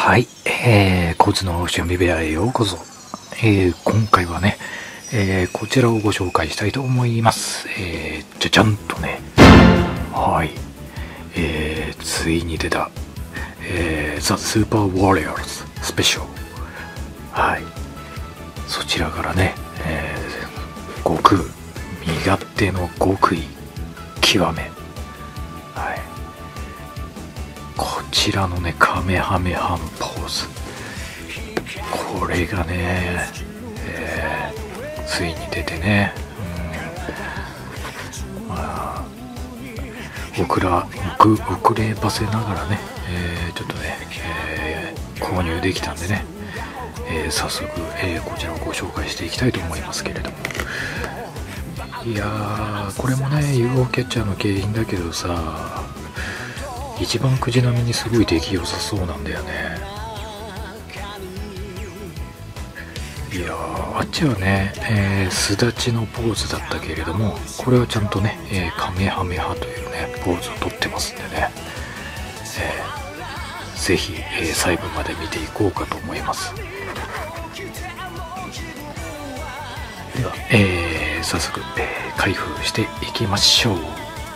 はい、コツの趣味部屋へようこそ。今回はね、こちらをご紹介したいと思います。じゃじゃんとね、はい、ついに出た、ザ・スーパー・ウォリアーズ・スペシャル。はい、そちらからね、悟空、身勝手の極意、極め。はい。こちらのね、カメハメハのポーズ、これがね、ついに出てね、遅ればせながらね、ちょっとね、購入できたんでね、早速、こちらをご紹介していきたいと思いますけれども、いやー、これもね UFO キャッチャーの景品だけどさ、一番くじ並みにすごい出来良さそうなんだよね。いやー、あっちはね、すだちのポーズだったけれども、これはちゃんとね、カメハメハというねポーズをとってますんでね、ぜひ、細部まで見ていこうかと思います。では、早速、開封していきましょう。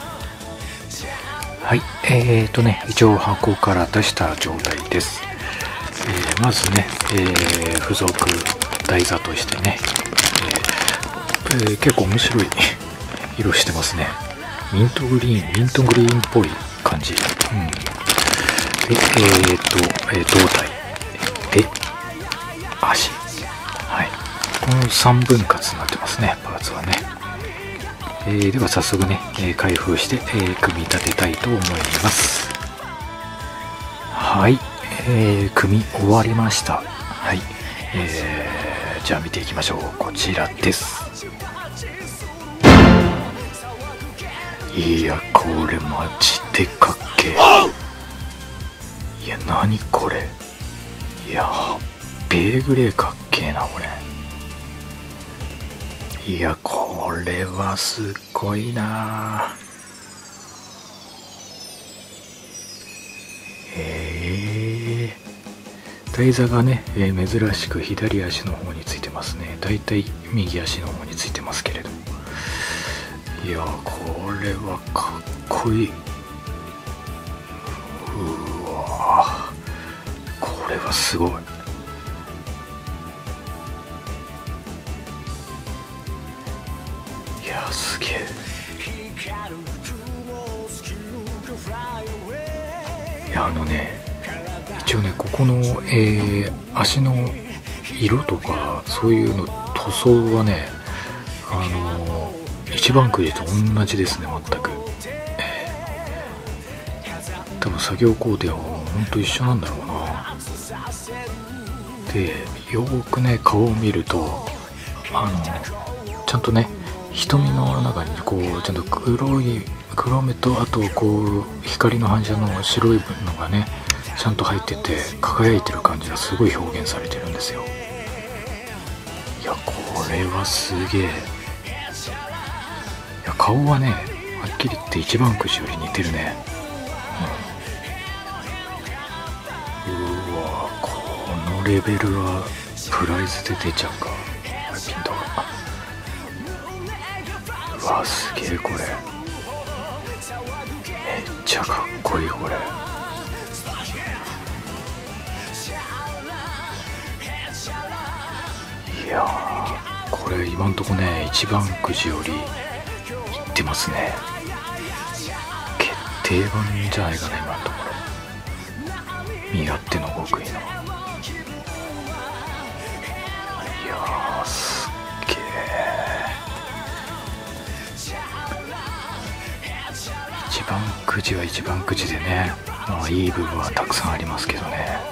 はい、一応箱から出した状態です。まずね、付属台座としてね、結構面白い色してますね。ミントグリーンっぽい感じ。で、胴体で足。はい。この3分割になってますね、パーツはね。では早速ね、開封して、組み立てたいと思います。はい、組み終わりました。はい、じゃあ見ていきましょう。こちらです。いや、これマジでかっけえ。いや、何これ。いや、ベーグレーかっけえなこれ。いや、これはすっごいな。台座がね、珍しく左足の方についてますね。だいたい右足の方についてますけれども、いや、これはかっこいい。うわ、これはすごい。いや、すげえ。いや、一応ね、ここの、足の色とかそういうの塗装はね、一番くじと同じですね、全く。多分作業工程はほんと一緒なんだろうな。で、よーくね顔を見ると、ちゃんとね、瞳の中にこうちゃんと黒目と、あとこう光の反射の白いのがねちゃんと入ってて、輝いてる感じがすごい表現されてるんですよ。いや、これはすげえ。いや、顔はね、はっきり言って一番くじより似てるね。うわ、このレベルはプライズで出ちゃうか。ピントが。うわ、すげえこれ。めっちゃかっこいいこれ。いやー、これ今んとこね一番くじよりいってますね。決定版じゃないかな今のところ。身勝手の極意の。いやー、すっげえ。一番くじは一番くじでね、まあいい部分はたくさんありますけどね。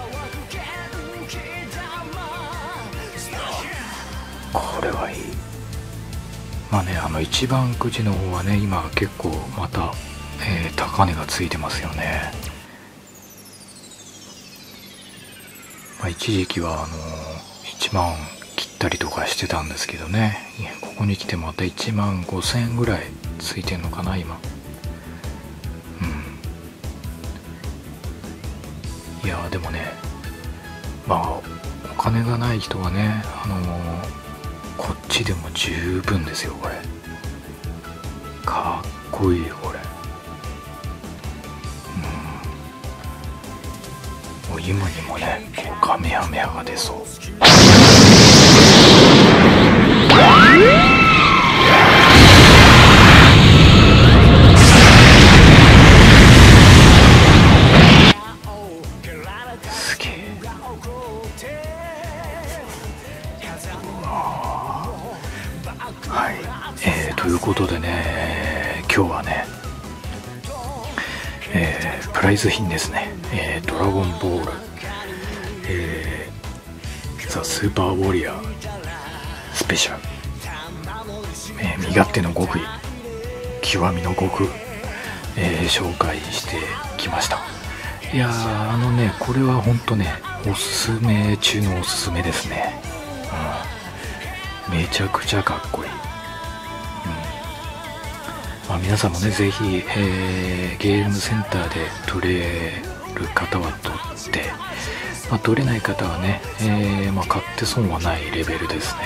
これはいい。まあね、一番くじの方はね今結構また、高値がついてますよね。まあ、一時期は1万切ったりとかしてたんですけどね、ここに来てまた1万5000円ぐらいついてんのかな今。 いやでもね、まあお金がない人はね、こっちでも十分ですよ。これかっこいいよこれ。もう今にもね、こうカメハメハが出そう。すげえ。はい、ということでね、今日はね、プライズ品ですね、ドラゴンボール、ザ・スーパーウォリアースペシャル、身勝手の極意、極みの極、紹介してきました。いやー、これはほんとね、おすすめ中のおすすめですね。めちゃくちゃかっこいい。皆さんもね、ぜひ、ゲームセンターで取れる方は取って、取れない方はね、買って損はないレベルですね。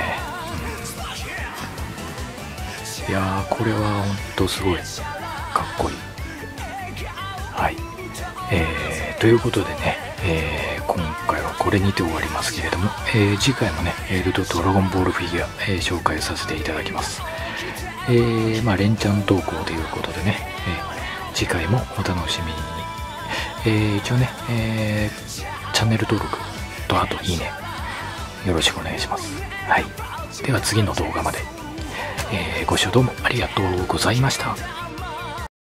いやー、これはほんとすごいかっこいい。はい、ということでね、今回はこれにて終わりますけれども、次回もね、ドラゴンボールフィギュア、紹介させていただきます。連チャン投稿ということでね、次回もお楽しみに。一応ね、チャンネル登録とあといいねよろしくお願いします。はい、では次の動画まで、ご視聴どうもありがとうございました。